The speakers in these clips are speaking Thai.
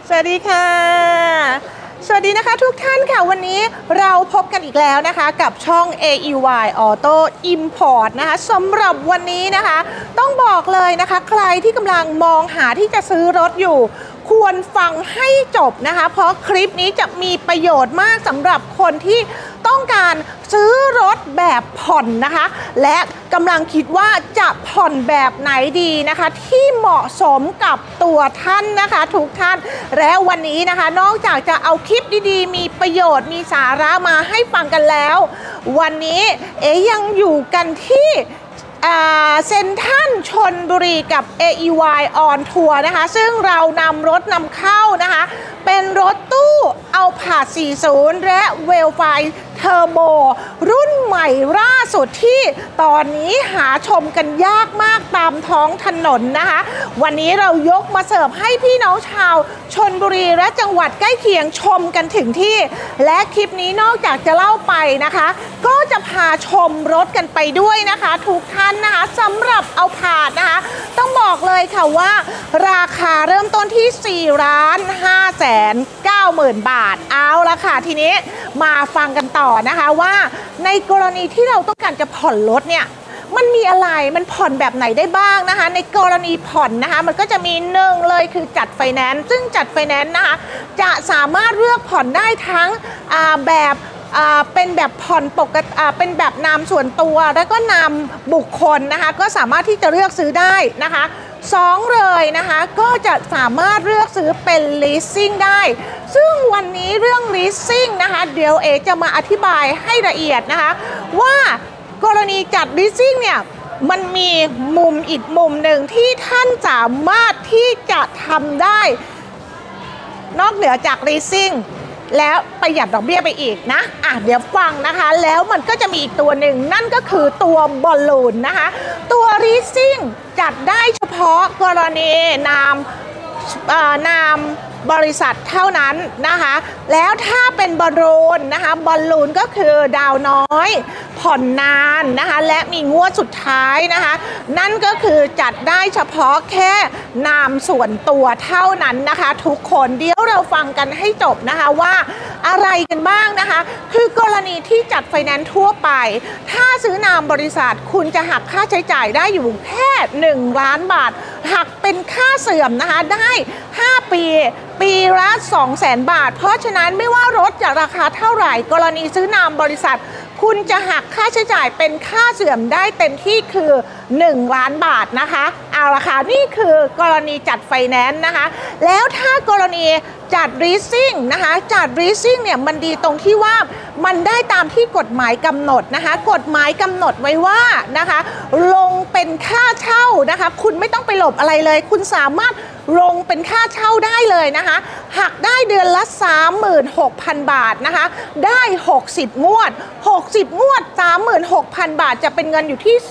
สวัสดีค่ะสวัสดีนะคะทุกท่านค่ะวันนี้เราพบกันอีกแล้วนะคะกับช่อง AEY Auto Import นะคะสำหรับวันนี้นะคะต้องบอกเลยนะคะใครที่กำลังมองหาที่จะซื้อรถอยู่ควรฟังให้จบนะคะเพราะคลิปนี้จะมีประโยชน์มากสำหรับคนที่ต้องการซื้อรถแบบผ่อนนะคะและกำลังคิดว่าจะผ่อนแบบไหนดีนะคะที่เหมาะสมกับตัวท่านนะคะทุกท่านและวันนี้นะคะนอกจากจะเอาคลิปดีๆมีประโยชน์มีสาระมาให้ฟังกันแล้ววันนี้ยังอยู่กันที่เซ็นทรัลชลบุรีกับ AEY On Tour นะคะซึ่งเรานำรถนำเข้านะคะเป็นรถตู้เอาผาด40และเวลไฟเทอร์โบรุ่นใหม่ล่าสุดที่ตอนนี้หาชมกันยากมากตามท้องถนนนะคะวันนี้เรายกมาเสิร์ฟให้พี่น้องชาวชลบุรีและจังหวัดใกล้เคียงชมกันถึงที่และคลิปนี้นอกจากจะเล่าไปนะคะก็จะพาชมรถกันไปด้วยนะคะทุกท่านนะคะสำหรับเอาผาดนะคะต้องบอกเลยค่ะว่าราคาเริ่มต้นที่ 4,590,000 บาทเอาละค่ะทีนี้มาฟังกันต่อนะคะว่าในกรณีที่เราต้องการจะผ่อนรถเนี่ยมันมีอะไรมันผ่อนแบบไหนได้บ้างนะคะในกรณีผ่อนนะคะมันก็จะมีหนึ่งเลยคือจัดไฟแนนซ์ซึ่งจัดไฟแนนซ์นะคะจะสามารถเลือกผ่อนได้ทั้งแบบเป็นแบบผ่อนปกติเป็นแบบนามส่วนตัวแล้วก็นามบุคคลนะคะก็สามารถที่จะเลือกซื้อได้นะคะสองเลยนะคะก็จะสามารถเลือกซื้อเป็น leasing ได้ซึ่งวันนี้เรื่อง leasing นะคะเดี๋ยวจะมาอธิบายให้ละเอียดนะคะว่ากรณีจัด leasing เนี่ยมันมีมุมอีกมุมหนึ่งที่ท่านสามารถที่จะทำได้นอกเหนือจาก leasingแล้วประหยัดดอกเบี้ยไปอีกนะเดี๋ยวฟังนะคะแล้วมันก็จะมีอีกตัวหนึ่งนั่นก็คือตัวบอลลูนนะคะตัว leasing จัดได้เฉพาะกรณีนามบริษัทเท่านั้นนะคะแล้วถ้าเป็นบอลลูนนะคะบอลลูนก็คือดาวน้อยผ่อนนานนะคะและมีงวดสุดท้ายนะคะนั่นก็คือจัดได้เฉพาะแค่นามส่วนตัวเท่านั้นนะคะทุกคนเดี๋ยวเราฟังกันให้จบนะคะว่าอะไรกันบ้างนะคะคือกรณีที่จัดไฟแนนซ์ทั่วไปถ้าซื้อนามบริษัทคุณจะหักค่าใช้จ่ายได้อยู่แค่1 ล้านบาทหักเป็นค่าเสื่อมนะคะได้5 ปีละ 200,000 บาทเพราะฉะนั้นไม่ว่ารถจะราคาเท่าไหร่กรณีซื้อนามบริษัทคุณจะหักค่าใช้จ่ายเป็นค่าเสื่อมได้เต็มที่คือ1 ล้านบาทนะคะเอาละค่ะนี่คือกรณีจัดไฟแนนซ์นะคะแล้วถ้ากรณีจัด leasing นะคะจัด leasing เนี่ยมันดีตรงที่ว่ามันได้ตามที่กฎหมายกำหนดนะคะกฎหมายกำหนดไว้ว่านะคะลงเป็นค่าเช่านะคะคุณไม่ต้องไปหลบอะไรเลยคุณสามารถลงเป็นค่าเช่าได้เลยนะคะหักได้เดือนละ 36,000 บาทนะคะได้60 งวด36,000 บาทจะเป็นเงินอยู่ที่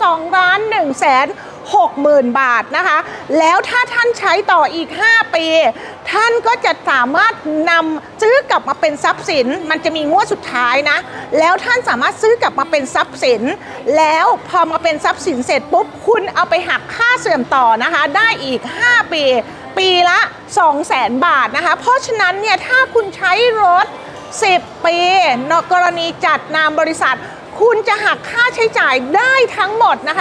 2,160,000 บาทนะคะแล้วถ้าท่านใช้ต่ออีก5 ปีท่านก็จะสามารถนำซื้อกลับมาเป็นทรัพย์สินมันจะมีงวดสุดท้ายนะแล้วท่านสามารถซื้อกลับมาเป็นทรัพย์สินแล้วพอมาเป็นทรัพย์สินเสร็จปุ๊บคุณเอาไปหักค่าเสื่อมต่อนะคะได้อีก5 ปีละ 200,000 บาทนะคะเพราะฉะนั้นเนี่ยถ้าคุณใช้รถ10 ปีในกรณีจัดนามบริษัทคุณจะหักค่าใช้จ่ายได้ทั้งหมดนะคะ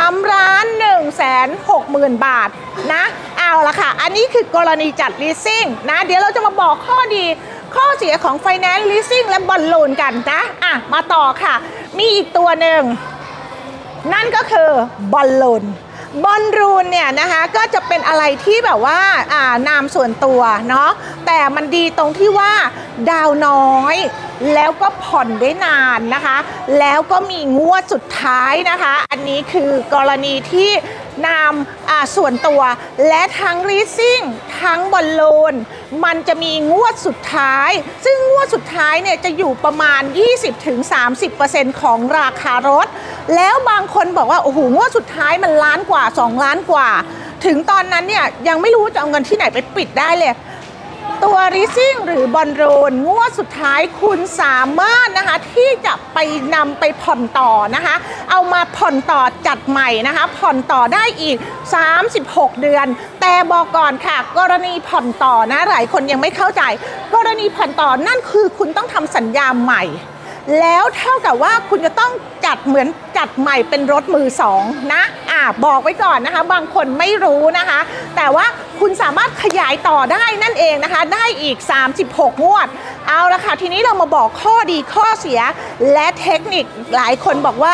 3,160,000 บาทนะเอาละค่ะอันนี้คือกรณีจัด leasing นะเดี๋ยวเราจะมาบอกข้อดีข้อเสียของ finance leasing และบอลลูนกันนะมาต่อค่ะมีอีกตัวหนึ่งนั่นก็คือบอลลูนเนี่ยนะคะก็จะเป็นอะไรที่แบบว่านามส่วนตัวเนาะแต่มันดีตรงที่ว่าดาวน้อยแล้วก็ผ่อนได้นานนะคะแล้วก็มีงวดสุดท้ายนะคะอันนี้คือกรณีที่นามส่วนตัวและทั้ง leasing ทั้งบอลลูนมันจะมีงวดสุดท้ายซึ่งงวดสุดท้ายเนี่ยจะอยู่ประมาณ 20-30% ของราคารถแล้วบางคนบอกว่าโอ้โหงวดสุดท้ายมัน1 ล้านกว่า2 ล้านกว่าถึงตอนนั้นเนี่ยยังไม่รู้จะเอาเงินที่ไหนไปปิดได้เลยตัวรีซิ่งหรือบอลลูนงวดสุดท้ายคุณสามารถนะคะที่จะไปนำไปผ่อนต่อนะคะเอามาผ่อนต่อจัดใหม่นะคะผ่อนต่อได้อีก36 เดือนแต่บอกก่อนค่ะกรณีผ่อนต่อนะหลายคนยังไม่เข้าใจกรณีผ่อนต่อนั่นคือคุณต้องทำสัญญาใหม่แล้วเท่ากับว่าคุณจะต้องจัดเหมือนจัดใหม่เป็นรถมือสองนะบอกไว้ก่อนนะคะบางคนไม่รู้นะคะแต่ว่าคุณสามารถขยายต่อได้นั่นเองนะคะได้อีก36 งวดเอาละค่ะทีนี้เรามาบอกข้อดีข้อเสียและเทคนิคหลายคนบอกว่า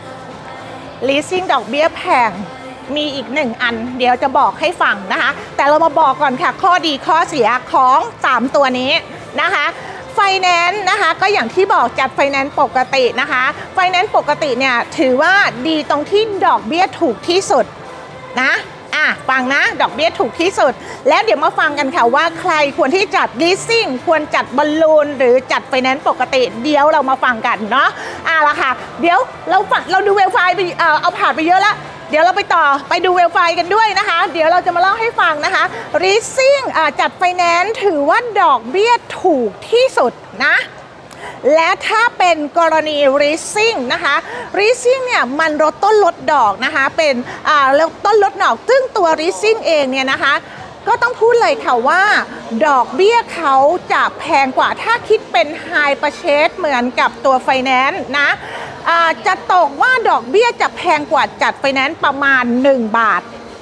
leasing ดอกเบี้ยแพงมีอีก1 อันเดี๋ยวจะบอกให้ฟังนะคะแต่เรามาบอกก่อนค่ะข้อดีข้อเสียของ3 ตัวนี้นะคะไฟแนนซ์นะคะก็อย่างที่บอกจัดไฟแนนซ์ปกตินะคะไฟแนนซ์ปกติเนี่ยถือว่าดีตรงที่ดอกเบี้ยถูกที่สุดนะฟังนะดอกเบี้ยถูกที่สุดแล้วเดี๋ยวมาฟังกันค่ะว่าใครควรที่จัด leasing ควรจัดบอลลูนหรือจัดไฟแนนซ์ปกติเดี๋ยวเรามาฟังกันเนาะละค่ะเดี๋ยวเราดูเวลไฟล์ไปเอาผ่านไปเยอะแล้วเดี๋ยวเราไปดูเวลไฟล์กันด้วยนะคะเดี๋ยวเราจะมาเล่าให้ฟังนะคะ leasing จัดไฟแนนซ์ถือว่าดอกเบี้ยถูกที่สุดนะและถ้าเป็นกรณี leasing นะคะ leasing เนี่ยมันลดต้นลดดอกนะคะเป็นต้นลดดอกซึ่งตัว leasing เองเนี่ยนะคะก็ต้องพูดเลยค่ะว่าดอกเบี้ยเขาจะแพงกว่าถ้าคิดเป็น high purchase เหมือนกับตัว finance นะจะตกว่าดอกเบี้ยจะแพงกว่าจัด finance ประมาณ1 บาท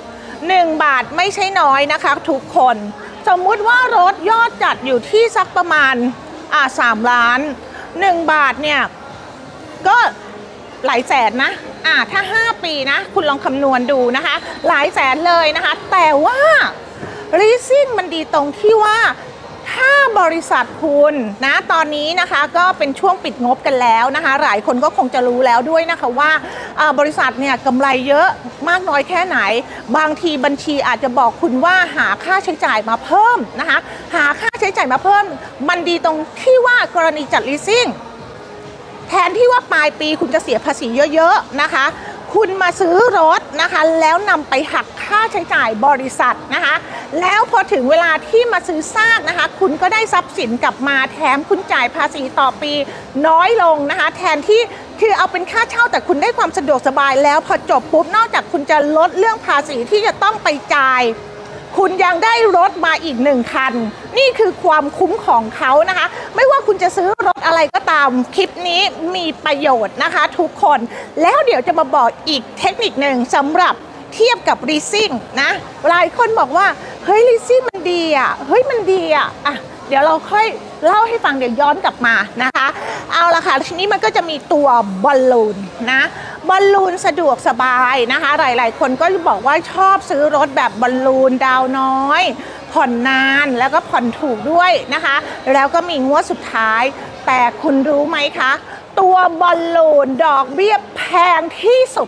1 บาทไม่ใช่น้อยนะคะทุกคนสมมุติว่ารถยอดจัดอยู่ที่สักประมาณ3 ล้าน1 บาทเนี่ยก็หลายแสนนะถ้า5 ปีนะคุณลองคำนวณดูนะคะหลายแสนเลยนะคะแต่ว่า leasing มันดีตรงที่ว่าถ้าบริษัทคุณนะตอนนี้นะคะก็เป็นช่วงปิดงบกันแล้วนะคะหลายคนก็คงจะรู้แล้วด้วยนะคะว่าบริษัทเนี่ยกำไรเยอะมากน้อยแค่ไหนบางทีบัญชีอาจจะบอกคุณว่าหาค่าใช้จ่ายมาเพิ่มนะคะหาค่าใช้จ่ายมาเพิ่มมันดีตรงที่ว่ากรณีจัด leasing แทนที่ว่าปลายปีคุณจะเสียภาษีเยอะๆนะคะคุณมาซื้อรถนะคะแล้วนำไปหักค่าใช้จ่ายบริษัทนะคะแล้วพอถึงเวลาที่มาซื้อซากนะคะคุณก็ได้ทรัพย์สินกลับมาแถมคุณจ่ายภาษีต่อปีน้อยลงนะคะแทนที่คือเอาเป็นค่าเช่าแต่คุณได้ความสะดวกสบายแล้วพอจบปุ๊บนอกจากคุณจะลดเรื่องภาษีที่จะต้องไปจ่ายคุณยังได้รถมาอีก1 คันนี่คือความคุ้มของเขานะคะไม่ว่าคุณจะซื้อรถอะไรก็ตามคลิปนี้มีประโยชน์นะคะทุกคนแล้วเดี๋ยวจะมาบอกอีกเทคนิคหนึ่งสำหรับเทียบกับ leasing นะหลายคนบอกว่าเฮ้ย leasing มันดีมันดีเดี๋ยวเราค่อยเล่าให้ฟังเดี๋ยวย้อนกลับมานะคะเอาละค่ะทีนี้มันก็จะมีตัวบอลลูนนะบอลลูนสะดวกสบายนะคะหลายๆคนก็บอกว่าชอบซื้อรถแบบบอลลูนดาวน้อยผ่อนนานแล้วก็ผ่อนถูกด้วยนะคะแล้วก็มีงวดสุดท้ายแต่คุณรู้ไหมคะตัวบอลลูนดอกเบี้ยแพงที่สุด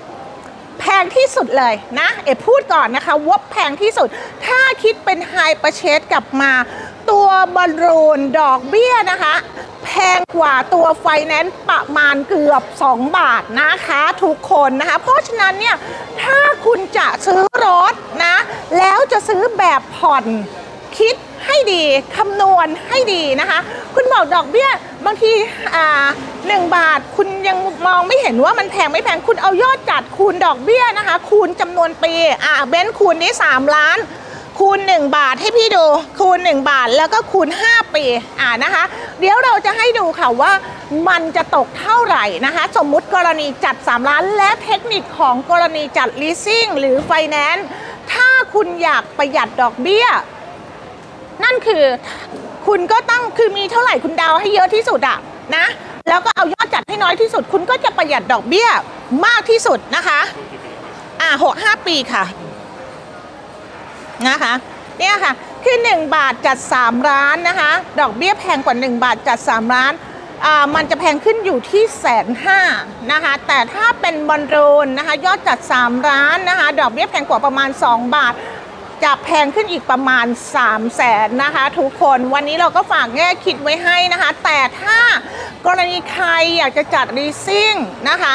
เลยนะพูดก่อนนะคะว่าแพงที่สุดถ้าคิดเป็นไฮเปอร์เชสกลับมาตัวบอลลูนดอกเบี้ยนะคะแพงกว่าตัวไฟแนนซ์ประมาณเกือบ2 บาทนะคะทุกคนนะคะเพราะฉะนั้นเนี่ยถ้าคุณจะซื้อรถนะแล้วจะซื้อแบบผ่อนคิดให้ดีคำนวณให้ดีนะคะคุณบอกดอกเบี้ยบางที1 บาทคุณยังมองไม่เห็นว่ามันแพงไม่แพงคุณเอายอดจัดคูณดอกเบี้ยนะคะคูณจำนวนปีเบนซ์คูณนี้3 ล้านคูณ1 บาทให้พี่ดูคูณ1 บาทแล้วก็คูณ5 ปีนะคะเดี๋ยวเราจะให้ดูค่ะว่ามันจะตกเท่าไหร่นะคะสมมุติกรณีจัด3 ล้านและเทคนิคของกรณีจัด leasing หรือ finance ถ้าคุณอยากประหยัดดอกเบี้ยนั่นคือคุณก็ต้องคือมีเท่าไหร่คุณดาวให้เยอะที่สุดนะแล้วก็เอายอดจัดให้น้อยที่สุดคุณก็จะประหยัดดอกเบี้ยมากที่สุดนะคะ5 ปีค่ะนะคะเนี่ยค่ะคือ1 บาทจัด3 ล้านนะคะดอกเบี้ยแพงกว่า1 บาทจัด3 ล้านมันจะแพงขึ้นอยู่ที่150,000นะคะแต่ถ้าเป็นบอลลูนนะคะยอดจัด3 ล้านนะคะดอกเบี้ยแพงกว่าประมาณ2 บาทจะแพงขึ้นอีกประมาณ300,000นะคะทุกคนวันนี้เราก็ฝากแง่คิดไว้ให้นะคะแต่ถ้ากรณีใครอยากจะจัด leasing นะคะ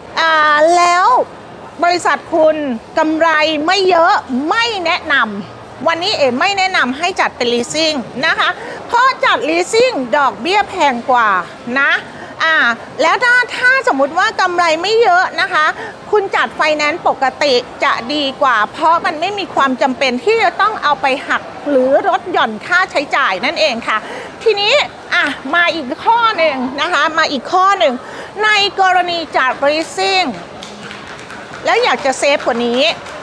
แล้วบริษัทคุณกำไรไม่เยอะไม่แนะนวันนี้เอ๋ไม่แนะนำให้จัดเป็นลีสซิ่งนะคะเพราะจัดลีสซิ่งดอกเบี้ยแพงกว่านะแล้วถ้าสมมุติว่ากำไรไม่เยอะนะคะคุณจัดไฟแนนซ์ปกติจะดีกว่าเพราะมันไม่มีความจำเป็นที่จะต้องเอาไปหักหรือลดหย่อนค่าใช้จ่ายนั่นเองค่ะทีนี้มาอีกข้อหนึ่งนะคะมาอีกข้อหนึ่งในกรณีจัดลีสซิ่งแล้วอยากจะเซฟกว่านี้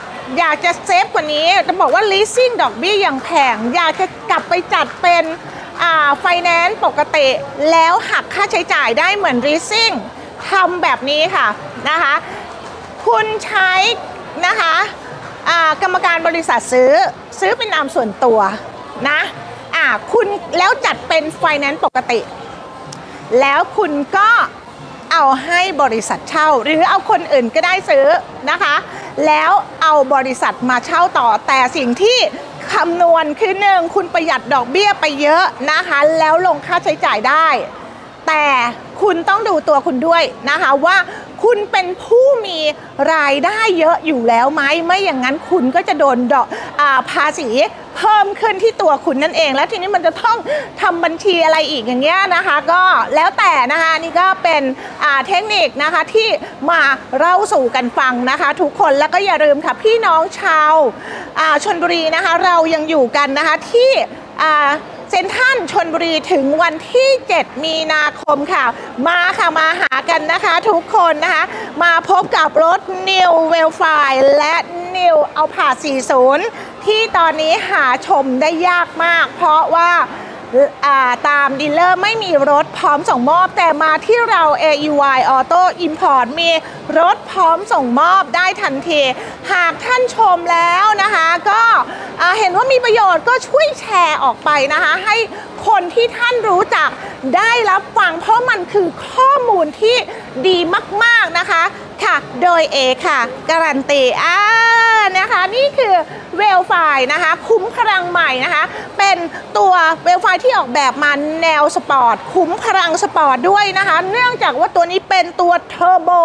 จะบอกว่า leasing ดอกเบี้ยยังแพงอยากจะกลับไปจัดเป็นไฟแนนซ์ปกติแล้วหักค่าใช้จ่ายได้เหมือน leasing ทำแบบนี้ค่ะนะคะคุณใช้นะคะกรรมการบริษัทซื้อเป็นนามส่วนตัวนะคุณแล้วจัดเป็นไฟแนนซ์ปกติแล้วคุณก็เอาให้บริษัทเช่าหรือเอาคนอื่นก็ได้ซื้อนะคะแล้วเอาบริษัทมาเช่าต่อแต่สิ่งที่คำนวณคือ1คุณประหยัดดอกเบี้ยไปเยอะนะคะแล้วลงค่าใช้จ่ายได้แต่คุณต้องดูตัวคุณด้วยนะคะว่าคุณเป็นผู้มีรายได้เยอะอยู่แล้วไหมไม่อย่างนั้นคุณก็จะโดนภาษีเพิ่มขึ้นที่ตัวคุณนั่นเองแล้วทีนี้มันจะต้องทำบัญชีอะไรอีกอย่างเงี้ยนะคะก็แล้วแต่นะคะนี่ก็เป็นเทคนิคนะคะที่มาเล่าสู่กันฟังนะคะทุกคนแล้วก็อย่าลืมค่ะพี่น้องชาวชลบุรีนะคะเรายังอยู่กันนะคะที่เซ็นทรัลชลบุรีถึงวันที่7มีนาคมค่ะมาหากันนะคะทุกคนนะคะมาพบกับรถ New Wellfire และ New Alphard 40ที่ตอนนี้หาชมได้ยากมากเพราะว่าตามดีลเลอร์ไม่มีรถพร้อมส่งมอบแต่มาที่เรา AEY Auto Import มีรถพร้อมส่งมอบได้ทันทีหากท่านชมแล้วนะคะก็เห็นว่ามีประโยชน์ก็ช่วยแชร์ออกไปนะคะให้คนที่ท่านรู้จักได้รับฟังเพราะมันคือข้อมูลที่ดีมากๆนะคะค่ะโดยเอค่ะการันตีนะคะนี่คือเวลไฟนะคะคุ้มพลังใหม่นะคะเป็นตัวเวลไฟที่ออกแบบมาแนวสปอร์ตคุ้มพลังสปอร์ตด้วยนะคะเนื่องจากว่าตัวนี้เป็นตัวเทอร์โบ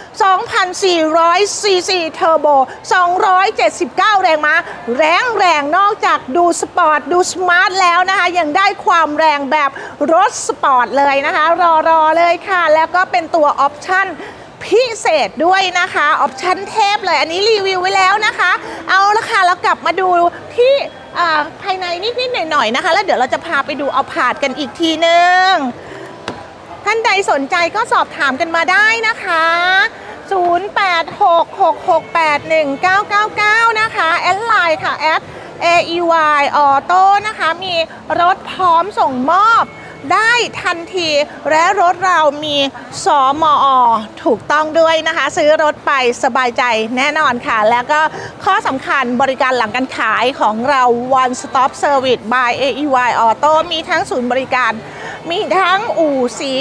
2,400 ซีซีเทอร์โบ 279 แรงม้าแรงนอกจากดูสปอร์ตดูสมาร์ทแล้วนะคะยังได้ความแรงแบบรถสปอร์ตเลยนะคะรอเลยค่ะแล้วก็เป็นตัวออปชั่นพิเศษด้วยนะคะออปชั่นเทพเลยอันนี้รีวิวไว้แล้วนะคะเอาละค่ะแล้วกลับมาดูที่ภายในนิดหน่อยนะคะแล้วเดี๋ยวเราจะพาไปดูเอาผาดกันอีกทีนึงท่านใดสนใจก็สอบถามกันมาได้นะคะ0866681999นะคะแอดไลน์ค่ะแอด AEY Auto นะคะมีรถพร้อมส่งมอบได้ทันทีและรถเรามีสมอ.ถูกต้องด้วยนะคะซื้อรถไปสบายใจแน่นอนค่ะแล้วก็ข้อสำคัญบริการหลังการขายของเรา One Stop Service by AEY Auto มีทั้งศูนย์บริการมีทั้งอู่สี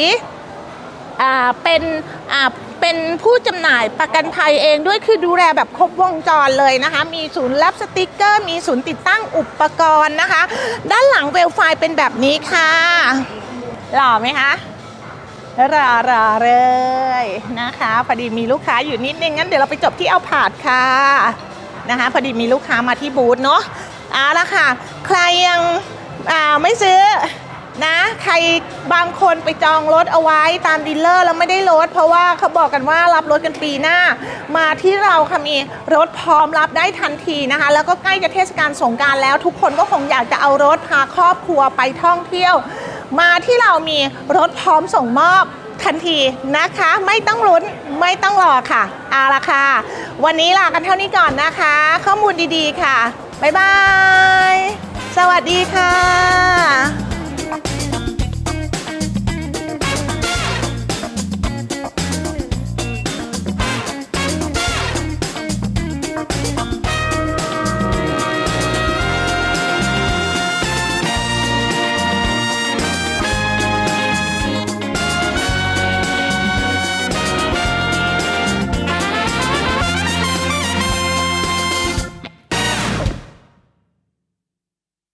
เป็นผู้จำหน่ายประกันภัยเองด้วยคือดูแลแบบครบวงจรเลยนะคะมีศูนย์รับสติกเกอร์มีศูนย์ติดตั้งอุปกรณ์นะคะด้านหลังเวลไฟเป็นแบบนี้ค่ะหล่อไหมคะรอเลยนะคะพอดีมีลูกค้าอยู่นิดนึงงั้นเดี๋ยวเราไปจบที่เอาผาดค่ะนะคะพอดีมีลูกค้ามาที่บูธเนาะละค่ะใครยังไม่ซื้อนะใครบางคนไปจองรถเอาไว้ตามดีลเลอร์แล้วไม่ได้รถเพราะว่าเขาบอกกันว่ารับรถกันปีหน้ามาที่เราค่ะมีรถพร้อมรับได้ทันทีนะคะแล้วก็ใกล้จะเทศกาลสงกรานต์แล้วทุกคนก็คงอยากจะเอารถพาครอบครัวไปท่องเที่ยวมาที่เรามีรถพร้อมส่งมอบทันทีนะคะไม่ต้องลุ้นไม่ต้องรอค่ะเอาละค่ะวันนี้ลากันเท่านี้ก่อนนะคะข้อมูลดีๆค่ะบ๊ายบายสวัสดีค่ะ